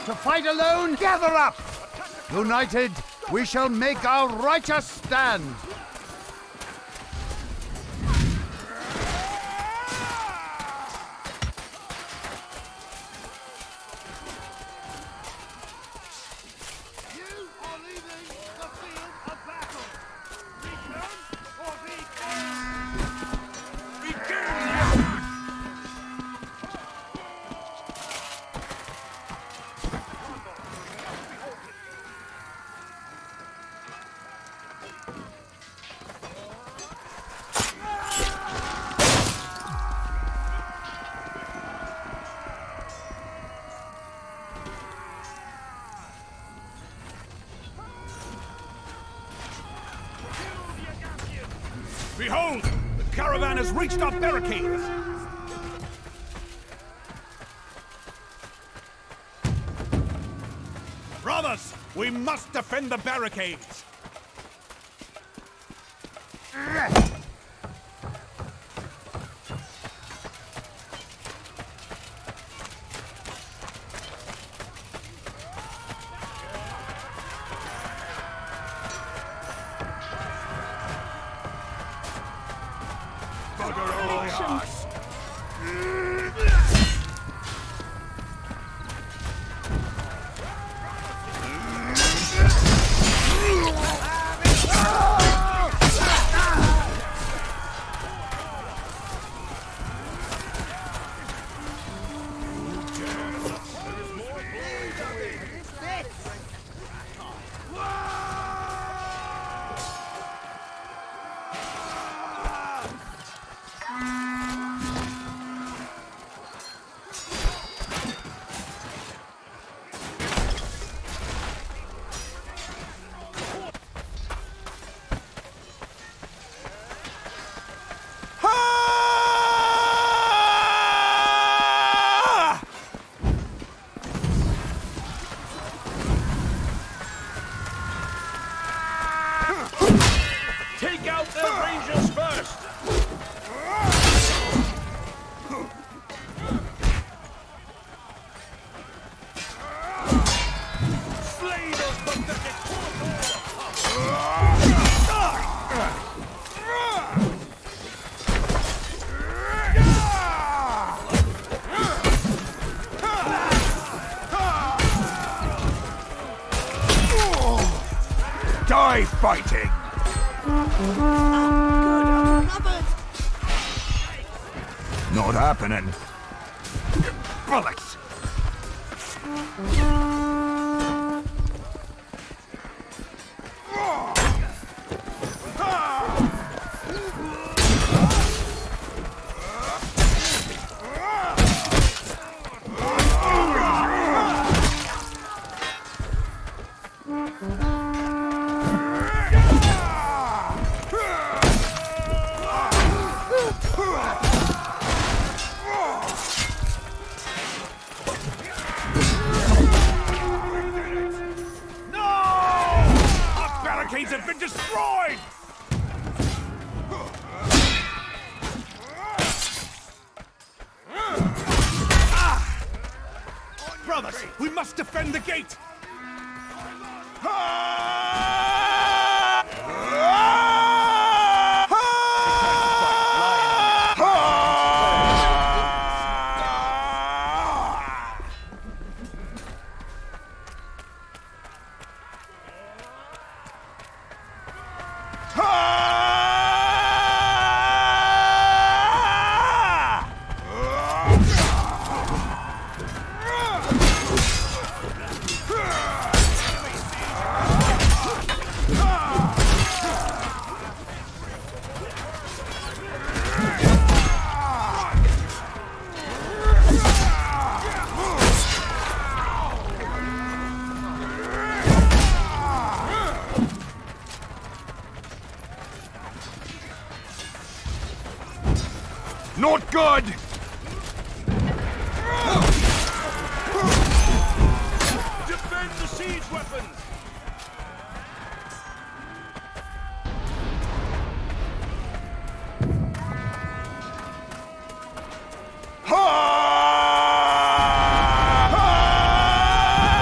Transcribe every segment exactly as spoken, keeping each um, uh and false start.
To fight alone, gather up! United, we shall make our righteous stand! Behold! The caravan has reached our barricades! Brothers, we must defend the barricades! Take out the Rangers first! Slay those pathetic Die fighting! Not happening. Bullets! Have been destroyed! Ah! Brothers, we must defend the gate! Not good! Defend the siege weapons! Ha!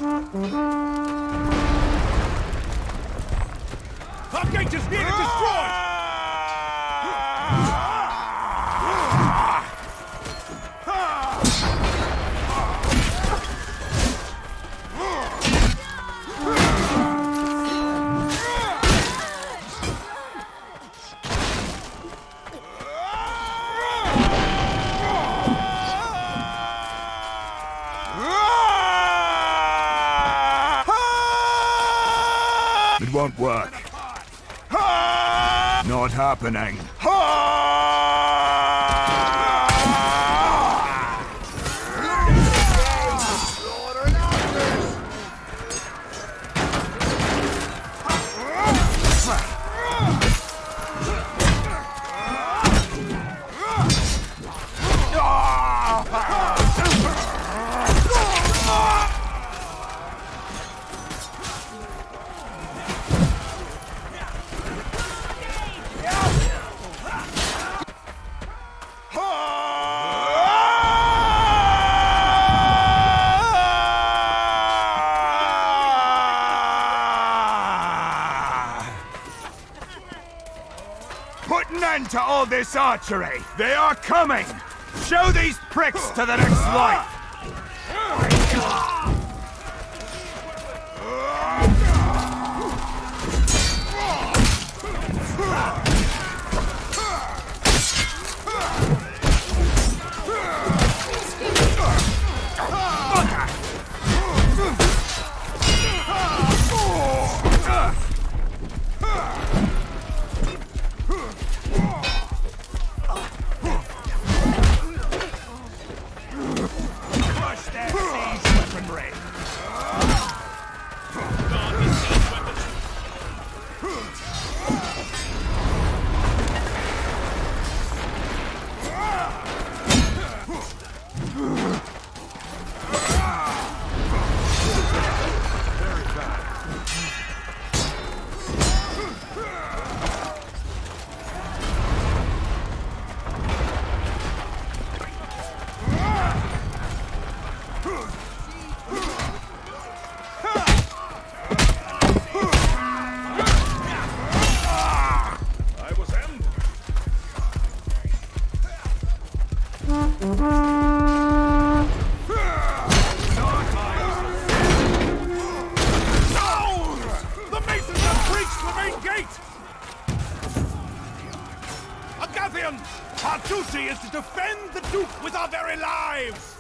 Our gate is nearly destroyed! It won't work. Not happening. Put an end to all this archery! They are coming! Show these pricks to the next light! Our duty is to defend the Duke with our very lives!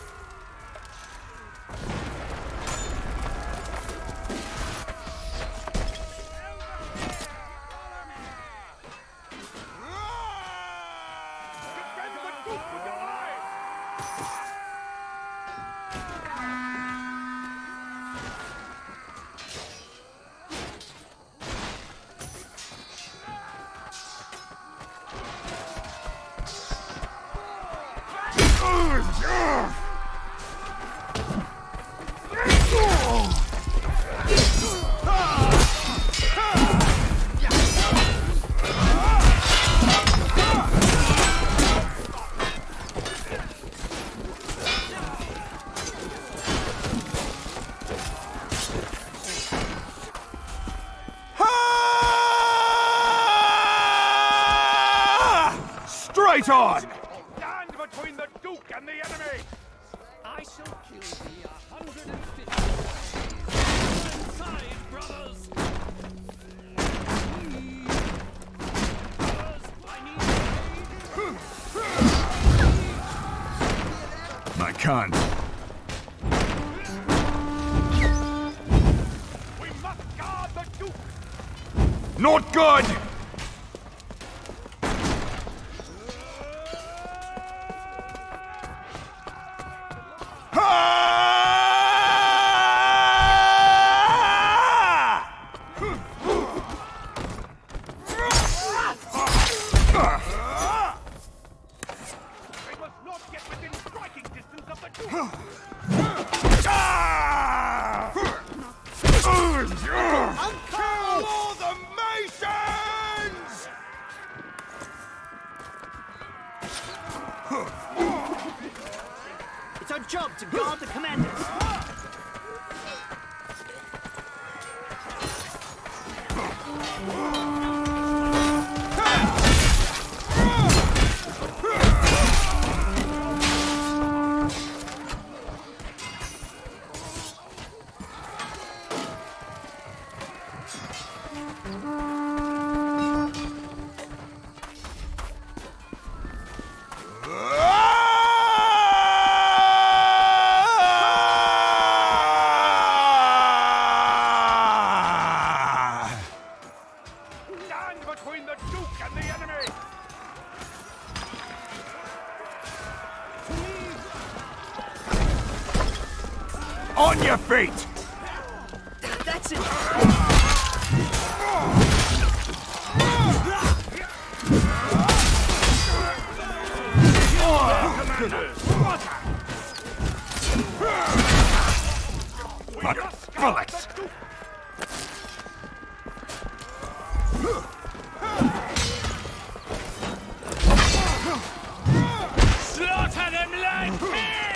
Defend the Duke with your lives! Straight on! Stand between the Duke and the enemy! I shall kill thee a hundred and fifty. Inside, brothers! Brothers, I need I can't. We must guard the Duke! Not good! They must not get within striking distance of the Duke! Uncle! For the Mason! Between the Duke and the enemy! On your feet! That's it! Not bullets! Slaughter them like pigs!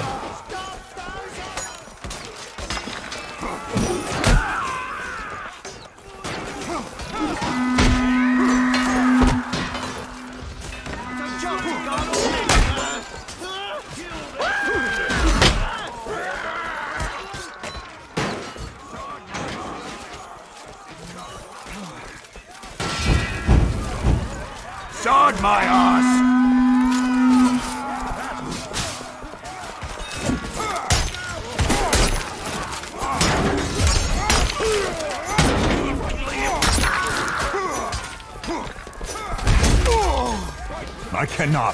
Sword my ass! I cannot.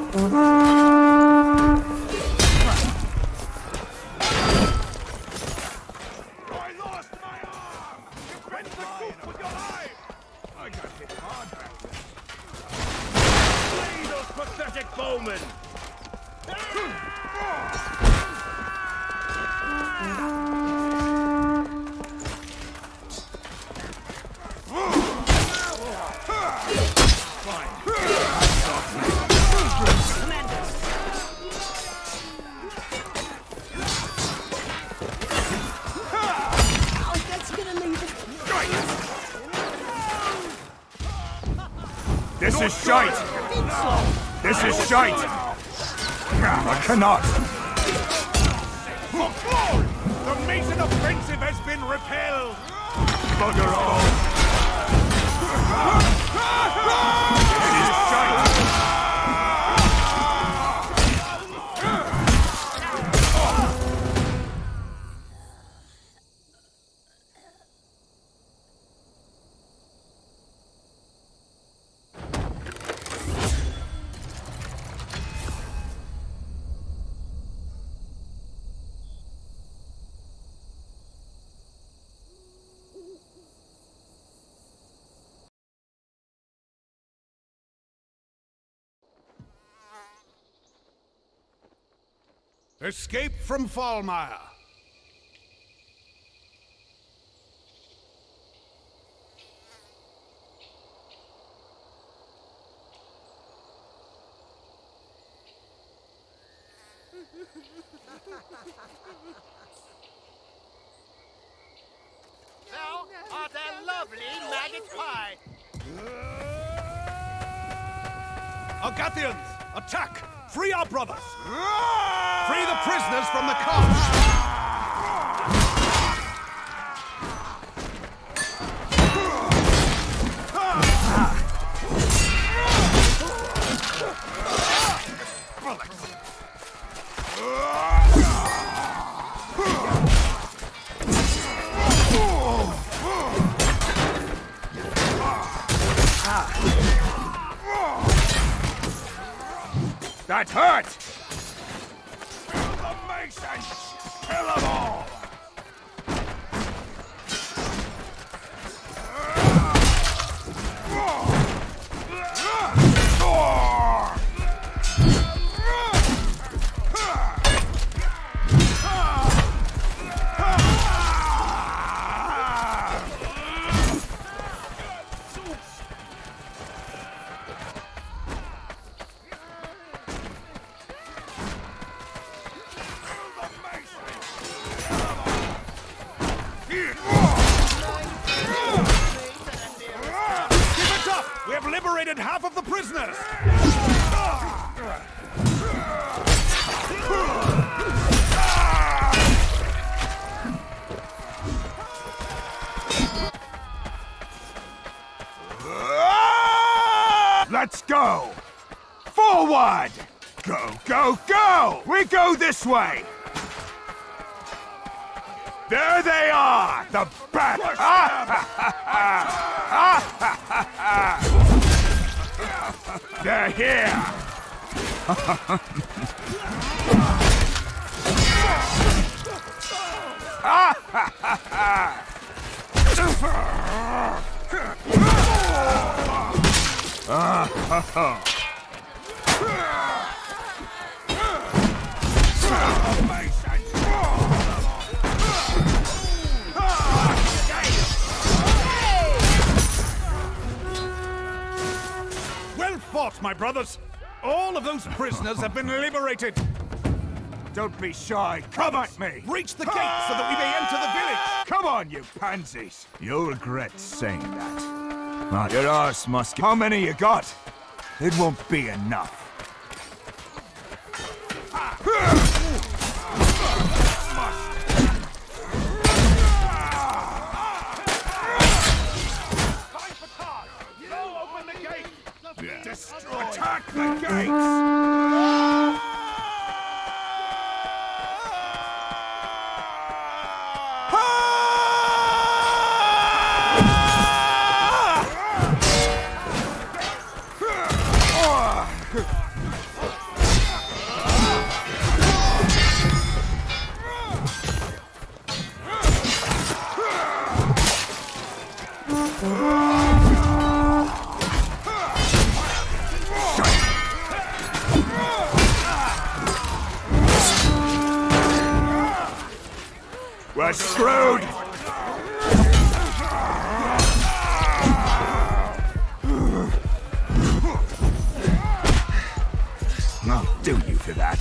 I lost my arm! You bent the coop with your life! I got hit hard back there. Slay those pathetic bowmen! This is shite! This is shite! I cannot! The Mason offensive has been repelled! Bugger all! This is shite! Escape from Fallmire. Thou art a lovely maggot pie. Argathians, attack! Free our brothers! Free the prisoners from the cart! That hurt! Kill the Masons! Kill them all! We have liberated half of the prisoners! go! Forward! Go, go, go! We go this way! There they are! The bat! They're here! Well fought, my brothers! All of those prisoners have been liberated! Don't be shy. Come at me. Reach the gate so that we may enter the village! Come on, you pansies. You'll regret saying that. But your arse must... How many you got? It won't be enough. Destroy! Attack the gates! We're screwed! I'll do you for that.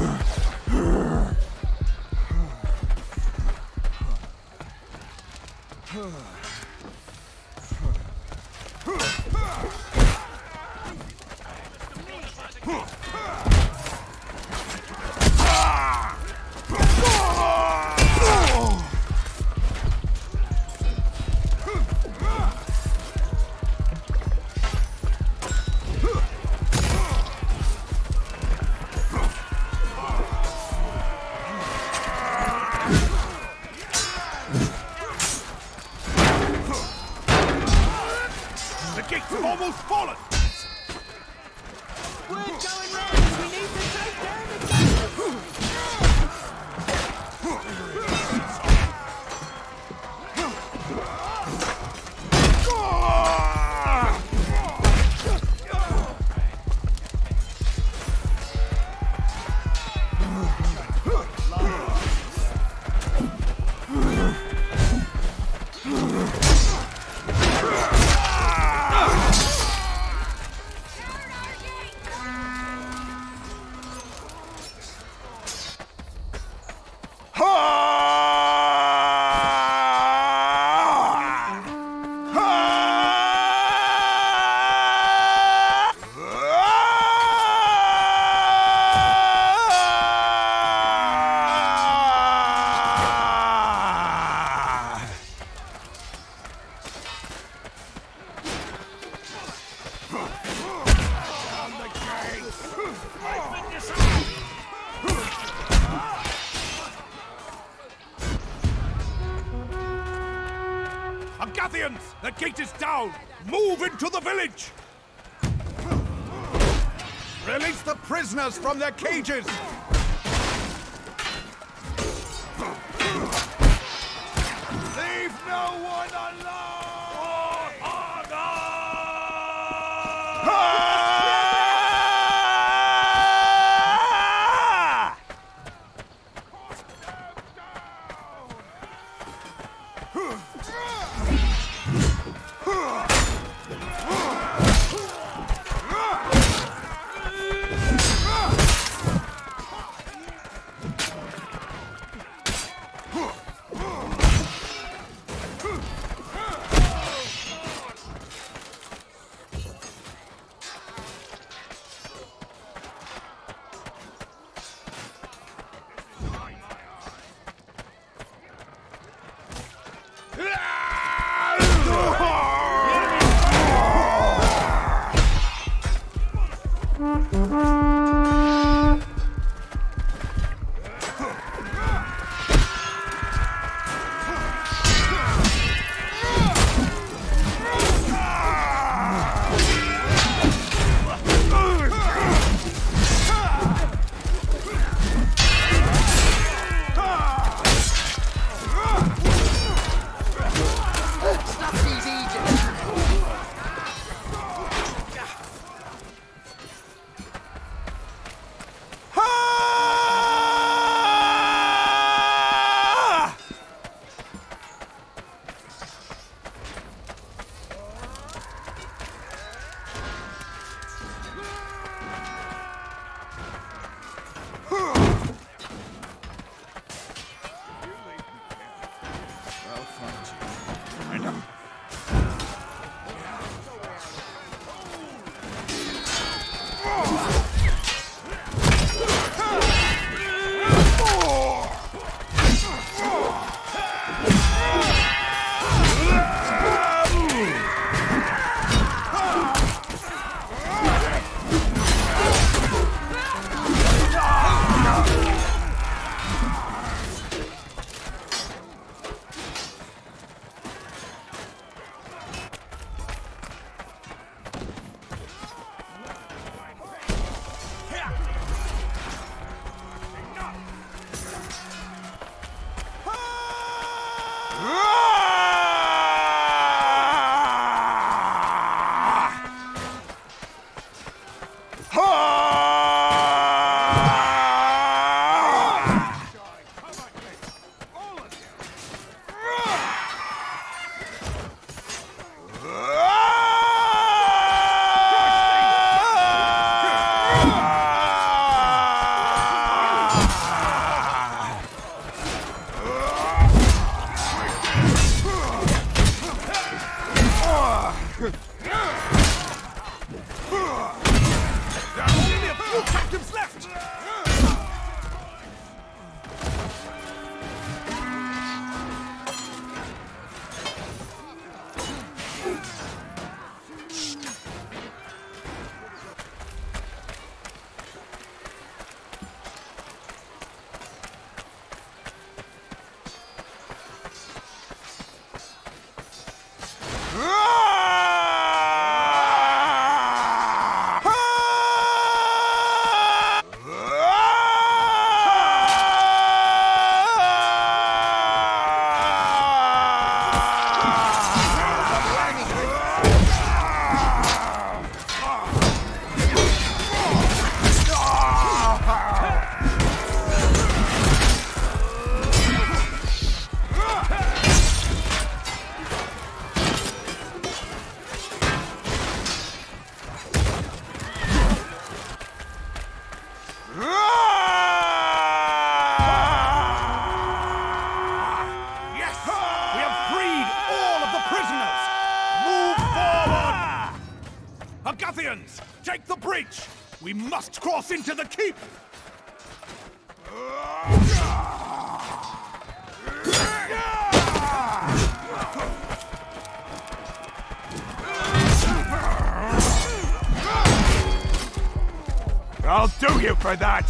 The gates have almost fallen! Word going round. We need to take down the gate. Agathians! The gate is down! Move into the village! Release the prisoners from their cages! Leave no one alone! Agathians, take the bridge! We must cross into the keep! I'll do you for that!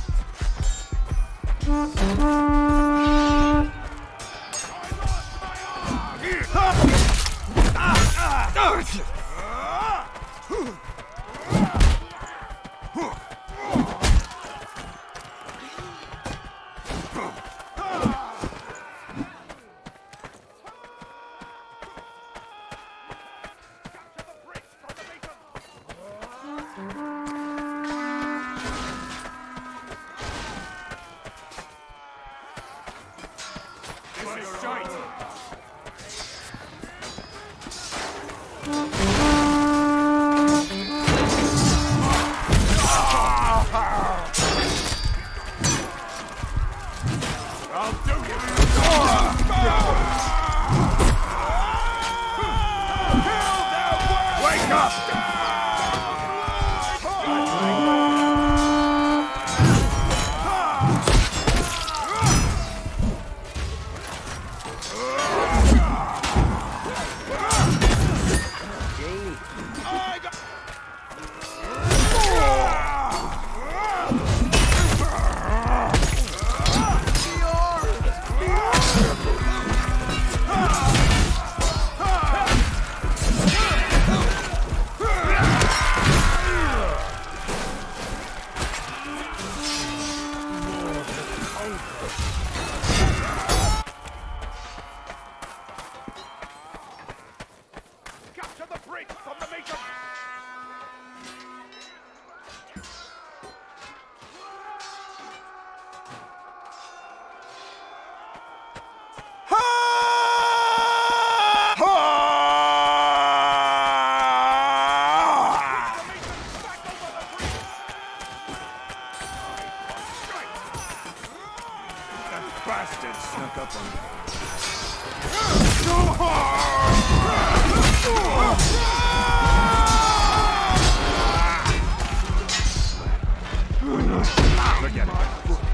Bastard snuck up on me. Forget it.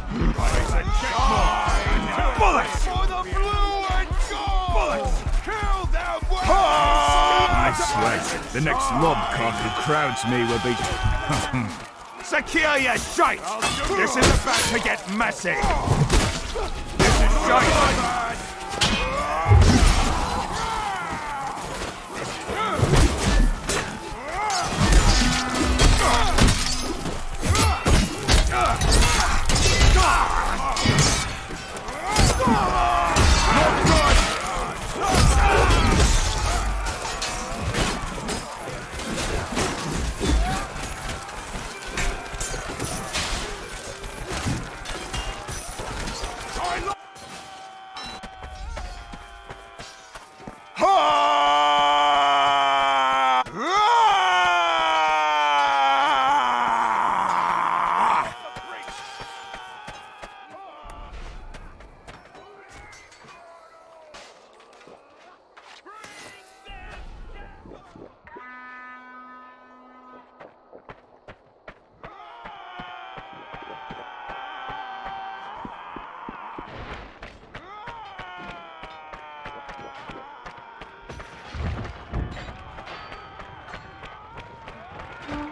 Bullets! For the blue and gold! Bullets! Kill them! I swear, the next lobcock who crowds me will be... Secure your shite! This is about to get messy! This is shite!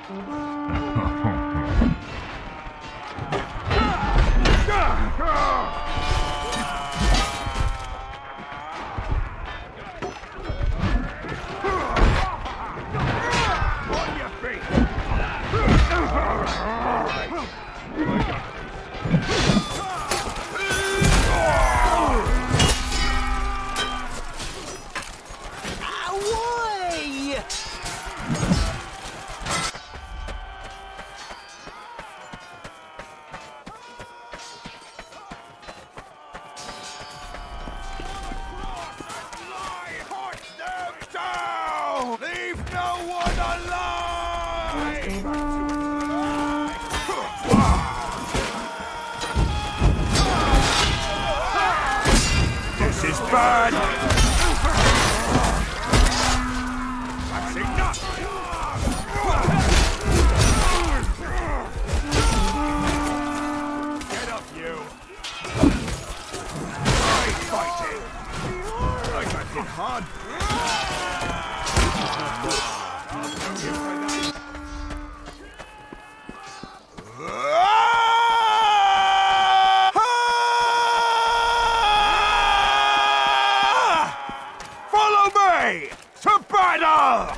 This is bad! That's enough! Get up, you! I fight it! I got hit hard! I'll do you for that! To battle!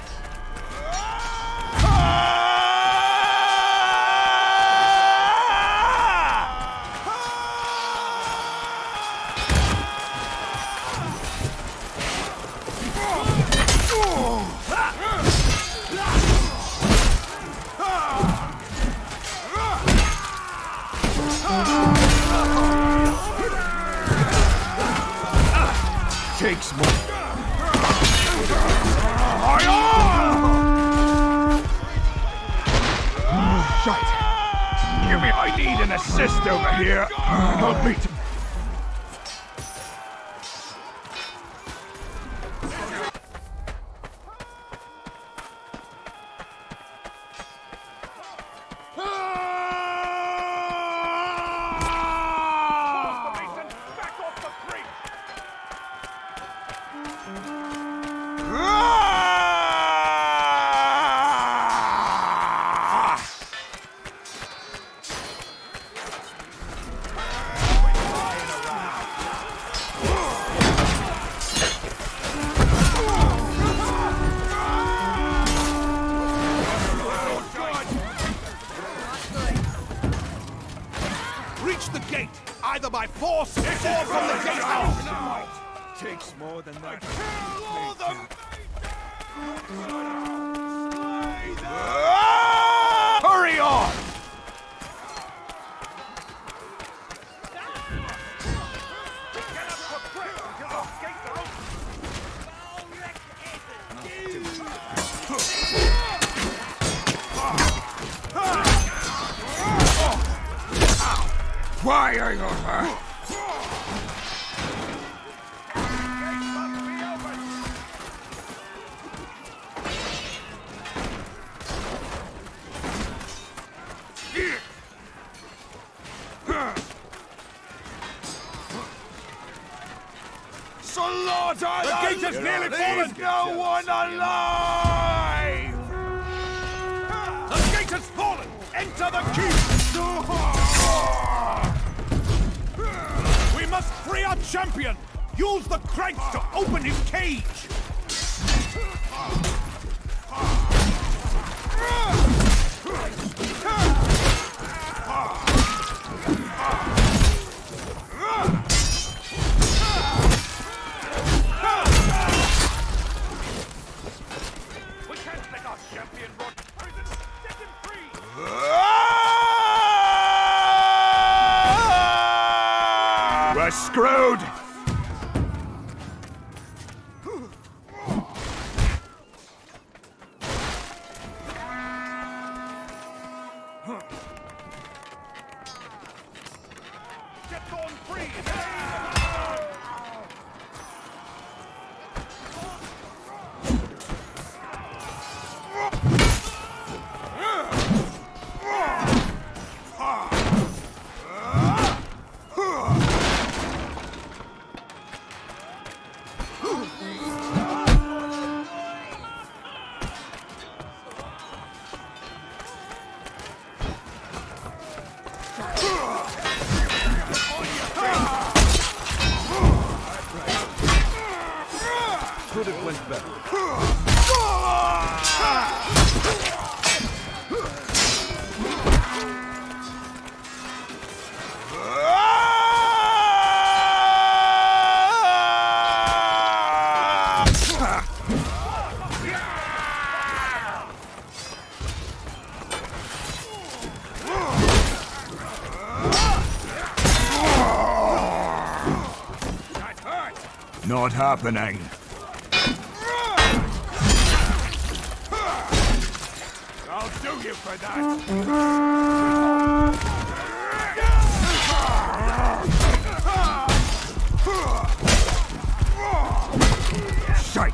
Takes more. Shite! Give me, I need an assist over here. I'll beat him. Reach the gate, either by force or from the gatehouse. Takes more than that. Hurry on! Why are you over? Slaughter! The gate has nearly fallen! No one alive! The gate has fallen! Enter the keep! We must free our champion! Use the cranks to open his cage! We can't let our champion rot prison! Set him free! We're screwed! Get Thorn free! could have went better. Not happening. I'll do you for that. Shite.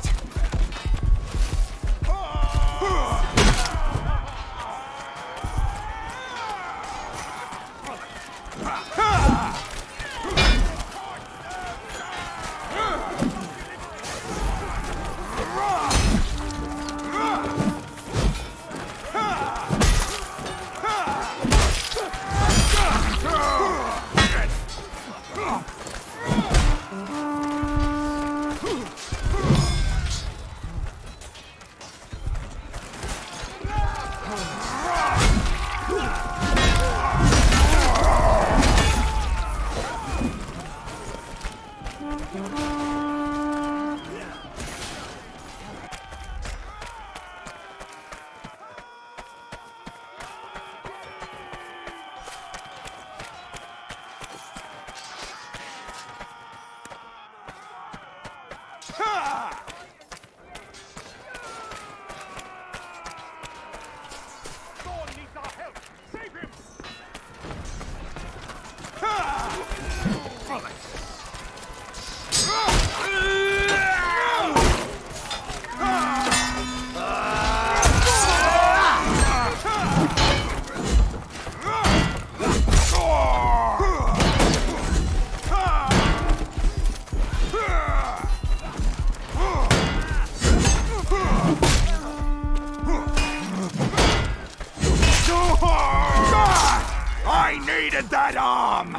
I needed that arm!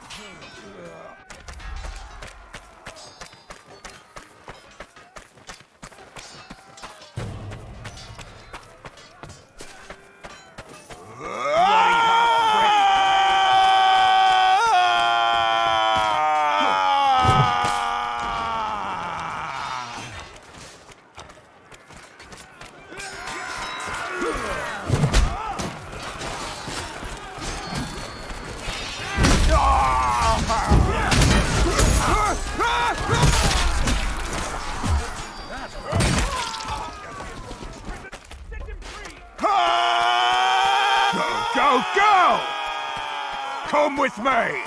Go, go! Come with me!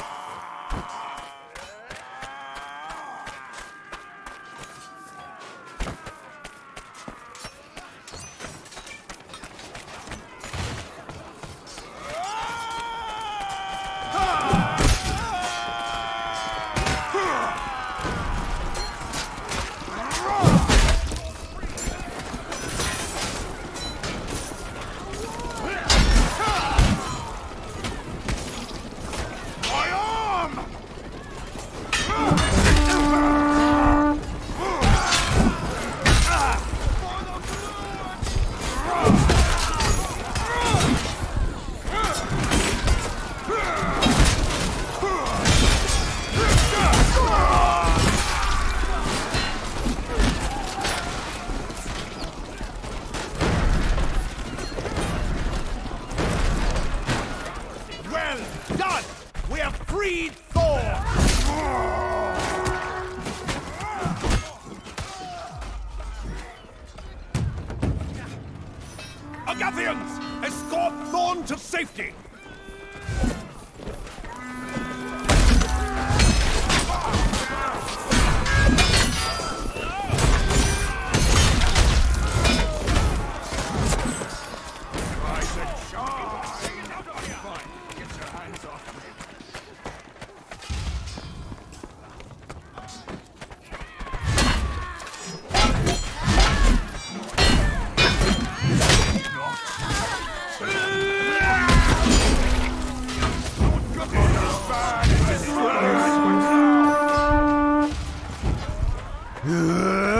Done! We have freed Thor! Agathians! Escort Thorn to safety! Ugh!